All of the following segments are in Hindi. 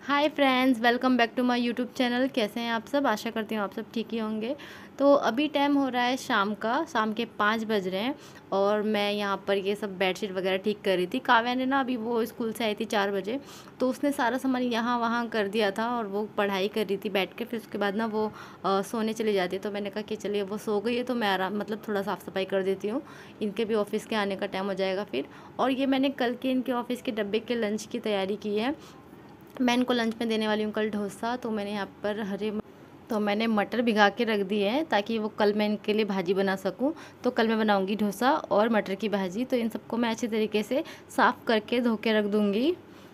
Hi friends, welcome back to my YouTube channel. कैसे हैं आप सब? आशा करती हूँ आप सब ठीक ही होंगे। तो अभी टाइम हो रहा है शाम के 5 बज रहे हैं और मैं यहाँ पर ये सब बेडशीट वगैरह ठीक कर रही थी। काव्या ने ना अभी वो स्कूल से आई थी 4 बजे, तो उसने सारा सामान यहाँ वहाँ कर दिया था और वो पढ़ाई कर रही थी बैठ के। फिर उसके बाद ना वो सोने चली जाती है, तो मैंने कहा कि चलिए वो सो गई है तो मैं आराम मतलब थोड़ा साफ़ सफाई कर देती हूँ। इनके भी ऑफिस के आने का टाइम हो जाएगा फिर। और ये मैंने कल के इनके ऑफिस के डब्बे के लंच की तैयारी की है। मैं इनको लंच में देने वाली हूँ कल डोसा। तो मैंने यहाँ पर मैंने मटर भिगा के रख दिए हैं ताकि वो कल मैं इनके लिए भाजी बना सकूँ। तो कल मैं बनाऊँगी डोसा और मटर की भाजी। तो इन सबको मैं अच्छे तरीके से साफ़ करके धो के रख दूँगी।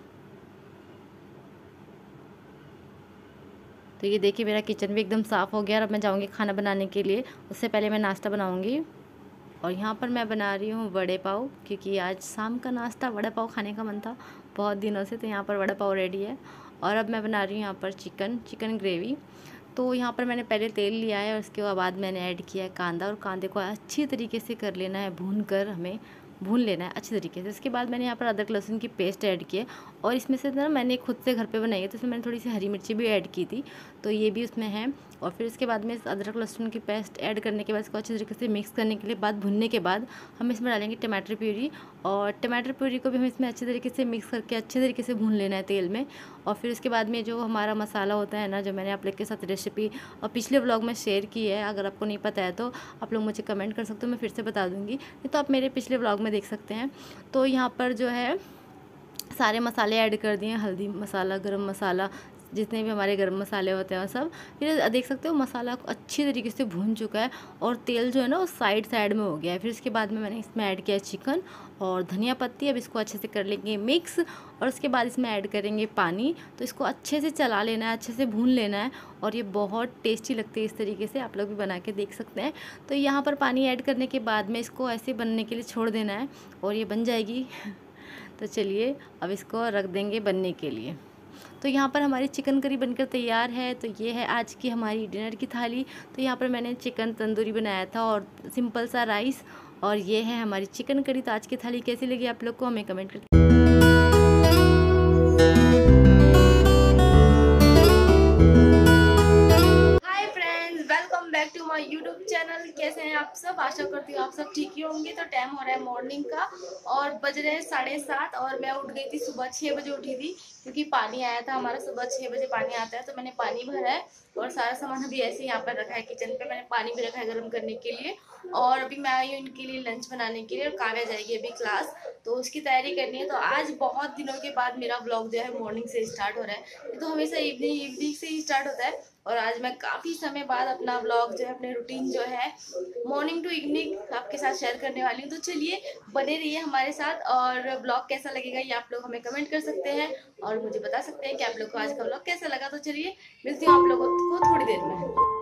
तो ये देखिए मेरा किचन भी एकदम साफ़ हो गया और अब मैं जाऊँगी खाना बनाने के लिए। उससे पहले मैं नाश्ता बनाऊँगी। और यहाँ पर मैं बना रही हूँ वड़े पाव, क्योंकि आज शाम का नाश्ता वड़ा पाव खाने का मन था बहुत दिनों से। तो यहाँ पर वड़ा पाव रेडी है। और अब मैं बना रही हूँ यहाँ पर चिकन ग्रेवी। तो यहाँ पर मैंने पहले तेल लिया है और उसके बाद मैंने ऐड किया है कांदा, और कांदे को अच्छी तरीके से कर लेना है, हमें भून लेना है अच्छी तरीके से। इसके बाद मैंने यहाँ पर अदरक लहसुन की पेस्ट ऐड की है और इसमें से ना मैंने खुद से घर पे बनाई है, तो इसमें मैंने थोड़ी सी हरी मिर्ची भी ऐड की थी, तो ये भी उसमें है। और फिर उसके बाद में इस अदरक लहसुन की पेस्ट ऐड करने के बाद इसको अच्छी तरीके से मिक्स करने के लिए बाद भुनने के बाद हम इसमें डालेंगे टमाटर प्यूरी। और टमाटर प्यूरी को भी हमें इसमें अच्छे तरीके से मिक्स करके अच्छे तरीके से भून लेना है तेल में। और फिर उसके बाद में जो हमारा मसाला होता है ना, जो मैंने आप लोग के साथ रेसिपी और पिछले व्लॉग में शेयर की है, अगर आपको नहीं पता है तो आप लोग मुझे कमेंट कर सकते हो, मैं फिर से बता दूँगी, नहीं तो आप मेरे पिछले व्लॉग में देख सकते हैं। तो यहाँ पर जो है सारे मसाले ऐड कर दिए, हल्दी मसाला, गरम मसाला, जितने भी हमारे गरम मसाले होते हैं वो सब। फिर देख सकते हो मसाला अच्छी तरीके से भून चुका है और तेल जो है ना वो साइड साइड में हो गया है। फिर उसके बाद में मैंने इसमें ऐड किया चिकन और धनिया पत्ती। अब इसको अच्छे से कर लेंगे मिक्स और उसके बाद इसमें ऐड करेंगे पानी। तो इसको अच्छे से चला लेना है, अच्छे से भून लेना है और ये बहुत टेस्टी लगती है। इस तरीके से आप लोग भी बना के देख सकते हैं। तो यहाँ पर पानी ऐड करने के बाद में इसको ऐसे बनने के लिए छोड़ देना है और ये बन जाएगी। तो चलिए अब इसको रख देंगे बनने के लिए। तो यहाँ पर हमारी चिकन करी बनकर तैयार है। तो ये है आज की हमारी डिनर की थाली। तो यहाँ पर मैंने चिकन तंदूरी बनाया था और सिंपल सा राइस, और ये है हमारी चिकन करी। तो आज की थाली कैसी लगी आप लोग को हमें कमेंट करके back to my YouTube channel. कैसे हैं आप सब? आशा करती हूँ आप सब ठीक ही होंगे। तो टाइम हो रहा है मॉर्निंग का और बज रहे हैं 7:30 और मैं उठ गई थी सुबह 6 बजे उठी थी, क्योंकि पानी आया था हमारा। सुबह 6 बजे पानी आता है, तो मैंने पानी भरा है और सारा सामान अभी ऐसे यहाँ पर रखा है किचन पे। मैंने पानी भी रखा है गर्म करने के लिए। और अभी मैं आई हूँ इनके लिए लंच बनाने के लिए और काव्या जाएगी अभी क्लास, तो उसकी तैयारी करनी है। तो आज बहुत दिनों के बाद मेरा ब्लॉग जो है मॉर्निंग से स्टार्ट हो रहा है। तो हमेशा इवनिंग से ही स्टार्ट होता है और आज मैं काफ़ी समय बाद अपना ब्लॉग जो है, अपने रूटीन जो है मॉर्निंग टू इवनिंग आपके साथ शेयर करने वाली हूँ। तो चलिए बने रहिए हमारे साथ और ब्लॉग कैसा लगेगा ये आप लोग हमें कमेंट कर सकते हैं और मुझे बता सकते हैं कि आप लोग को आज का ब्लॉग कैसा लगा। तो चलिए मिलती हूँ आप लोगों को थोड़ी देर में।